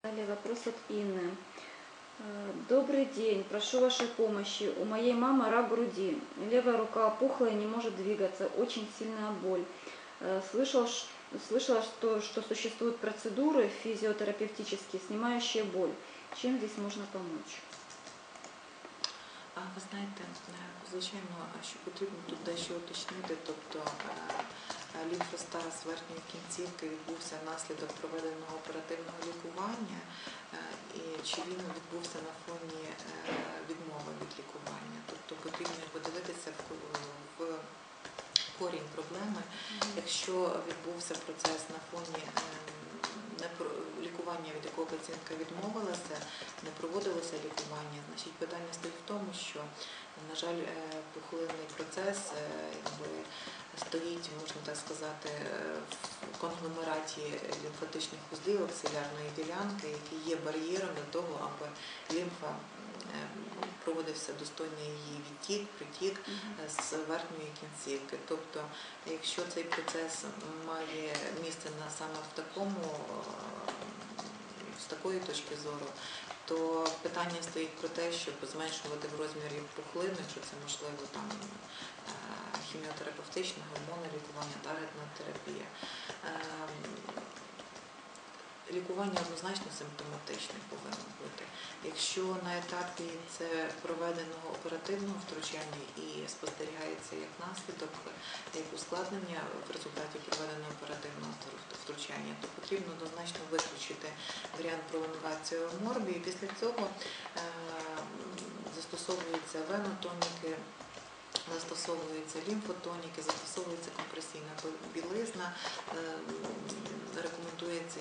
Далее вопрос от Инны. Добрый день, прошу вашей помощи. У моей мамы рак груди. Левая рука опухла и не может двигаться. Очень сильная боль. Слышала, что существуют процедуры физиотерапевтические, снимающие боль. Чем здесь можно помочь? Ви знаєте, звичайно, що потрібно тут дещо уточнити, тобто лімфостаз верхньої кінцівки відбувся внаслідок проведеного оперативного лікування, і чи він відбувся на фоні відмови від лікування. Тобто потрібно подивитися в корінь проблеми. Якщо відбувся процес на фоні лікування, від якого пацієнтка відмовилася, не проводилося лікування, значить питання стоїть в тому, що, на жаль, пухлинний процес стоїть, можна так сказати, в конгломераті лімфатичних вузлів аксилярної ділянки, які є бар'єром для того, аби лімфа проводився достойний її відтік, притік з верхньої кінцівки. Тобто, якщо цей процес має місце саме з такої точки зору, то питання стоїть про те, щоб зменшувати в розмірі пухлини, якщо це можливо там хіміотерапевтичне, гормонне лікування, таргетна-терапія. Лікування однозначно симптоматичне повинно бути. Якщо на етапі це проведеного оперативного втручання і спостерігається як наслідок, як ускладнення в результаті проведеного оперативного втручання, то потрібно однозначно виключити варіант пролонгації морбі, і після цього застосовуються венотоніки, застосовуються лімфотоніки, застосовується компресійна білизна, рекомендується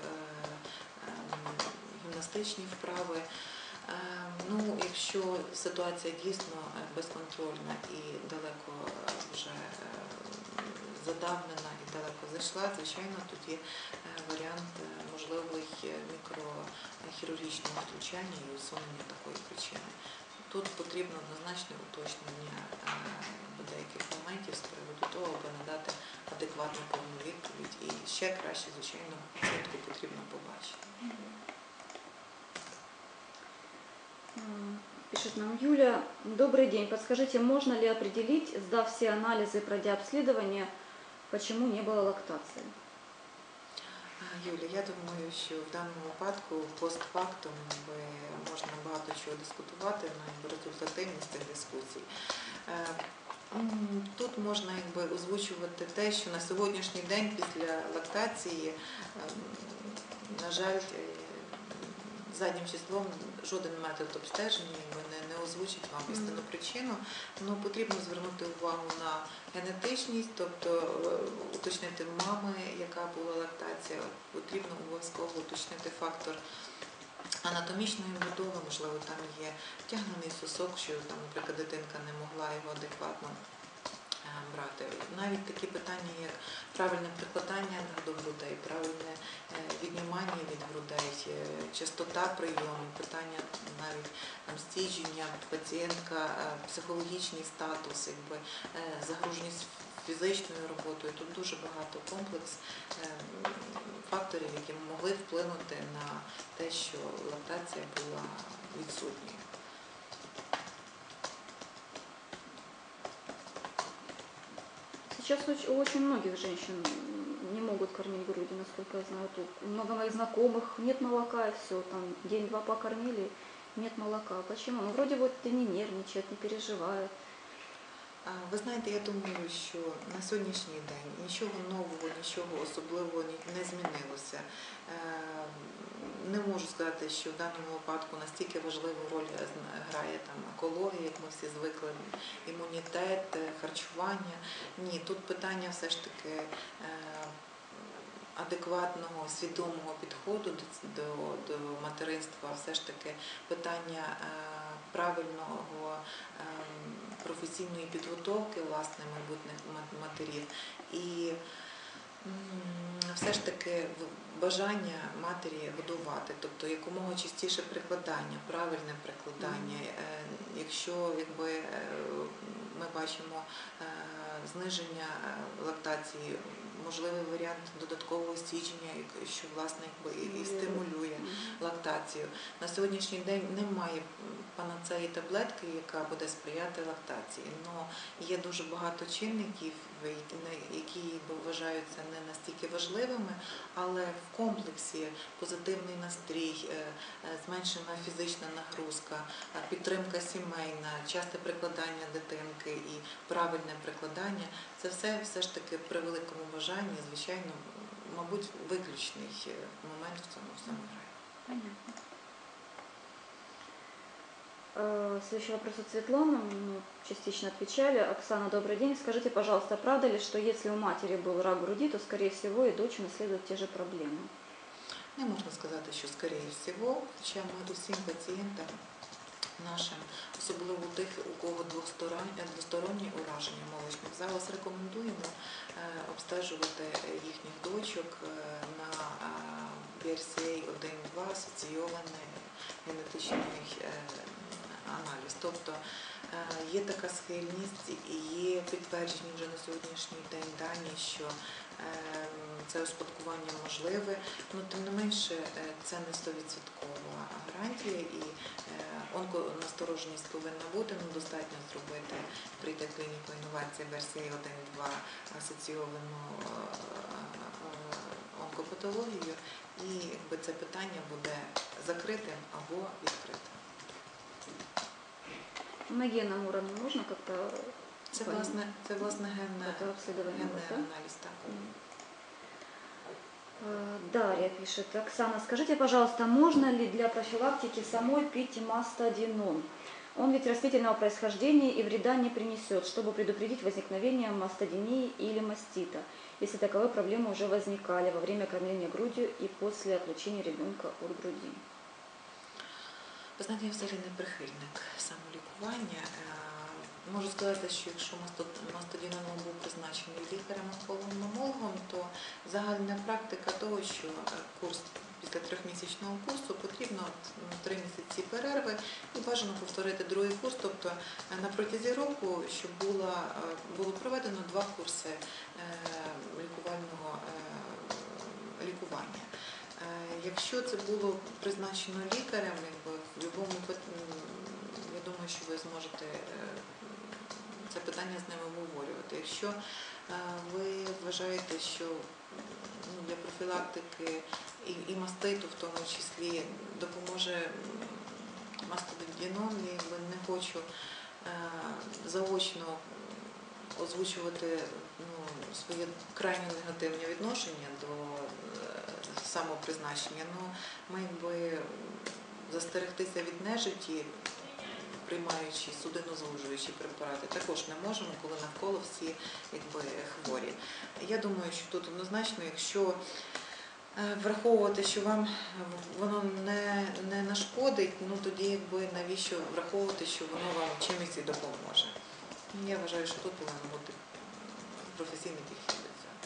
гімнастичні вправи. Якщо ситуація дійсно безконтрольна і далеко вже задавнена і далеко зайшла, звичайно, тоді варіант можливих мікрохірургічного втручання і усунення такої причини. Тут потрібно однозначне уточнення деяких моментів з приводу того, аби надати адекватну повну відповідь. І ще краще, звичайно, пацієнтку потрібно побачити. Пишет нам Юля. Добрый день. Подскажите, можно ли определить, сдав все анализы, пройдя обследование, почему не было лактации? Юля, я думаю, що в даному випадку постфактум можна багато чого дискутувати на результативність цих дискусій. Тут можна озвучувати те, що на сьогоднішній день після лактації, на жаль, заднім числом жоден метод обстеження не озвучить вам істинну причину. Потрібно звернути увагу на генетичність, тобто уточнити мами, яка була лактація, потрібно обов'язково уточнити фактор анатомічної будови, можливо, там є втягнений сосок, що, наприклад, дитинка не могла його адекватно брати. Навіть такі питання, як правильне прикладання до грудей, правильне віднімання від грудей, частота прийому, питання навіть стідження пацієнтка, психологічний статус, загруженість фізичною роботою. Тут дуже багато комплекс факторів, які могли вплинути на те, що лактація була відсутньою. Сейчас у очень многих женщин не могут кормить груди, насколько я знаю. Тут много моих знакомых, нет молока, и все, там день-два покормили, нет молока. Почему? Вроде не нервничают, не переживают. Ви знаєте, я думаю, що на сьогоднішній день нічого нового, нічого особливого не змінилося. Не можу сказати, що в даному випадку настільки важливу роль грає екологія, як ми всі звикли, імунітет, харчування. Ні, тут питання все ж таки адекватного, свідомого підходу до материнства, все ж таки питання правильного професійної підготовки, власне, майбутніх матерів. І все ж таки бажання матері годувати, тобто якомога частіше прикладання, правильне прикладання. Якщо ми бачимо зниження лактації, можливий варіант додаткового стідження, що власне і стимулює лактацією. На сьогоднішній день немає панацеї таблетки, яка буде сприяти лактації. Но є дуже багато чинників, які вважаються не настільки важливими, але в комплексі позитивний настрій, зменшена фізична нагрузка, підтримка сімейна, часте прикладання дитинки і правильне прикладання – це все ж таки при великому бажанні, звичайно, мабуть, виключний момент в цьому всьому грає. Понятно. Следующий вопрос от Светланы, мы частично отвечали. Оксана, добрый день. Скажите, пожалуйста, правда ли, что если у матери был рак груди, то, скорее всего, и дочь унаследует те же проблемы? Не можна сказати, що скоріше всього, хоча ми усім пацієнтам нашим, особливо тих, у кого двостороннє ураження молочних залоз, рекомендуємо обстежувати їхніх дочок на BRCA1-2 асоційований генетичний аналіз. Тобто є така схильність і є підтверджені вже на сьогоднішній день дані, що це успадкування можливе, але тим не менше це не 100% гарантія і онконастороженість повинна бути, але достатньо зробити, прийти в клініку інновації BRCA1-2 асоційовану онкопатологію, і це питання буде закритим або відкритим. На генном уровне можно как-то... Це власне генне аналіз. Так. Дарья пишет. Оксана, скажите, пожалуйста, можно ли для профилактики самой пить мастодинон? Он ведь растительного происхождения и вреда не принесет, чтобы предупредить возникновение мастодинии или мастита, если таковые проблемы уже возникали во время кормления грудью и после отлучения ребенка от груди. Ви знаєте, я взагалі не прихильник самолікування. Можу сказати, що якщо мастодинон був призначений лікарем-онкологом, то загальна практика того, що курс після 3-місячного курсу потрібно 3 місяці перерви і бажано повторити другий курс, тобто на протязі року, щоб було проведено 2 курси лікування. Якщо це було призначено лікарем, в будь-якому випадку, я думаю, що ви зможете це питання з ними обговорювати. Якщо ви вважаєте, що для профілактики і маститу в тому числі допоможе мастодинон, я не хочу заочно озвучувати своє крайне негативне відношення до самопризначення. Ми застерегтися від нежиті, приймаючи судинозвужуючі препарати, також не можемо, коли навколо всі хворі. Я думаю, що тут однозначно, якщо враховувати, що вам воно не нашкодить, тоді навіщо враховувати, що воно вам чимось і допоможе. Я вважаю, що тут повинен бути професійний підхід до цього.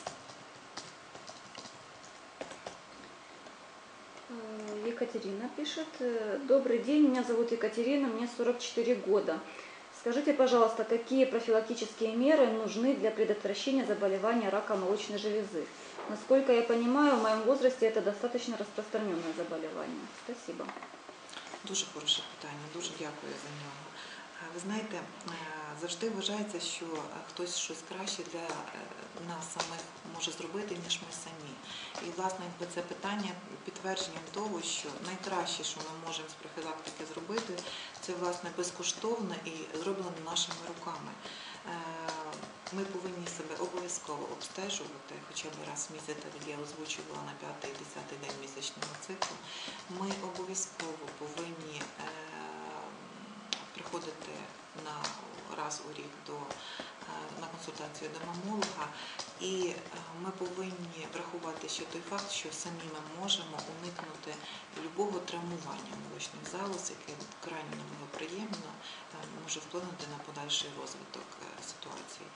Екатерина пишет. Добрый день, меня зовут Екатерина, мне 44 года. Скажите, пожалуйста, какие профилактические меры нужны для предотвращения заболевания рака молочной железы? Насколько я понимаю, в моем возрасте это достаточно распространенное заболевание. Спасибо. Дуже хороше питання, дуже дякую за нього. Ви знаєте, завжди вважається, що хтось щось краще для нас самих може зробити, ніж ми самі. І, власне, це питання підтвердженням того, що найкраще, що ми можемо з профілактики зробити, це, власне, безкоштовно і зроблено нашими руками. Ми повинні себе обов'язково обстежувати, хоча б раз в місяць, як я озвучувала на 5-й і 10-й день місячного циклу. Ми обов'язково повинні приходити раз у рік на консультацію до мамолога, і ми повинні врахувати ще той факт, що самі ми можемо уникнути любого травмування молочних залоз, яке крайне неблагоприємно може вплинути на подальший розвиток ситуації.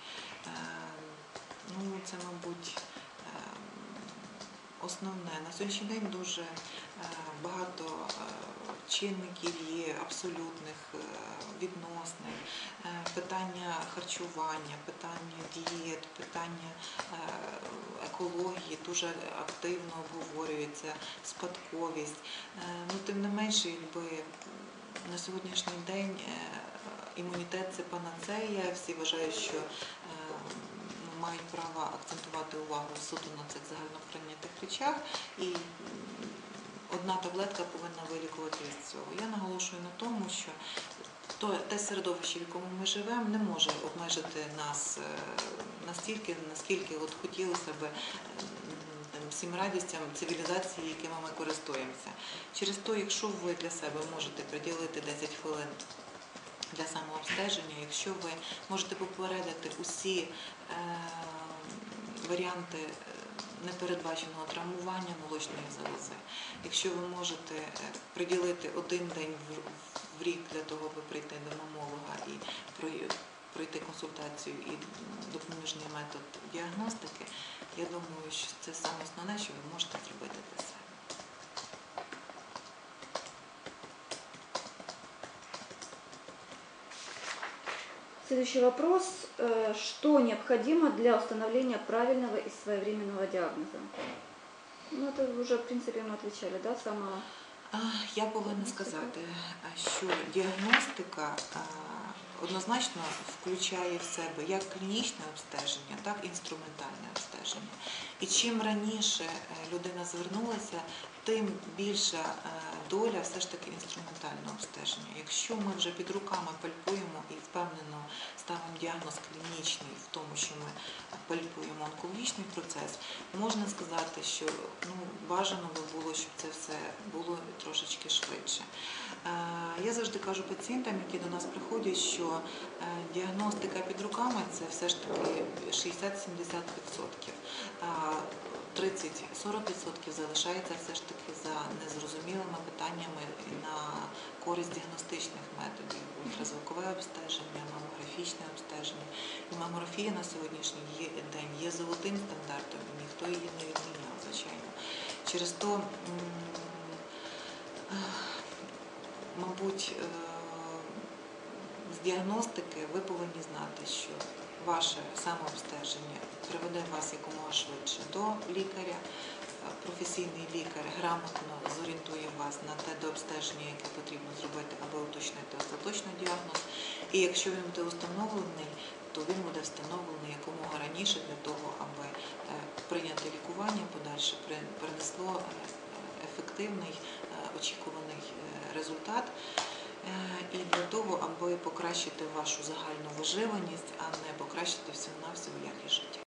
Це, мабуть, основне. На сьогоднішній день дуже багато чинників є абсолютних, відносних, питання харчування, питання дієт, питання екології дуже активно обговорюється, спадковість. Тим не менш, менше, якби на сьогоднішній день імунітет – це панацея, всі вважають, що мають право акцентувати увагу суто на цих загальноприйнятих речах, і одна таблетка повинна вилікувати від цього. Я наголошую на тому, що те середовище, в якому ми живемо, не може обмежити нас настільки, наскільки от хотілося б всім радістям цивілізації, якими ми користуємося. Через то, якщо ви для себе можете приділити 10 хвилин для самообстеження, якщо ви можете попередити усі варіанти непередбаченого травмування молочної залози, якщо ви можете приділити один день в рік для того, аби прийти до мамолога і пройти консультацію і допоміжний метод діагностики, я думаю, що це саме основне, що ви можете зробити для себе. Следующий вопрос. Что необходимо для установления правильного и своевременного диагноза? Ну, это уже, в принципе, мы отвечали, да, Я повинна сказати, що діагностика однозначно включає в себе як клінічне обстеження, так і інструментальне обстеження. І чим раніше людина звернулася, тим більша доля все ж таки інструментального обстеження. Якщо ми вже під руками пальпуємо і впевнено ставимо діагноз клінічний в тому, що ми пальпуємо онкологічний процес, можна сказати, що бажано би було, щоб це все було трошечки швидше. Я завжди кажу пацієнтам, які до нас приходять, що діагностика під руками – це все ж таки 60-70%. 30-40% залишається все ж таки за незрозумілими питаннями на користь діагностичних методів. Ультразвукове обстеження, мамографічне обстеження. І мамографія на сьогоднішній день є золотим стандартом, і ніхто її не відміняв, звичайно. Через то, мабуть, з діагностики ви повинні знати, що ваше самообстеження приведе вас якомога швидше до лікаря. Професійний лікар грамотно зорієнтує вас на те дообстеження, яке потрібно зробити, аби уточнити остаточний діагноз. І якщо він буде встановлений, то він буде встановлений якомога раніше для того, аби прийняти лікування подальше принесло ефективний, очікуваний результат. І для того, аби покращити вашу загальну виживаність, а не покращити всього-навсього якість життя.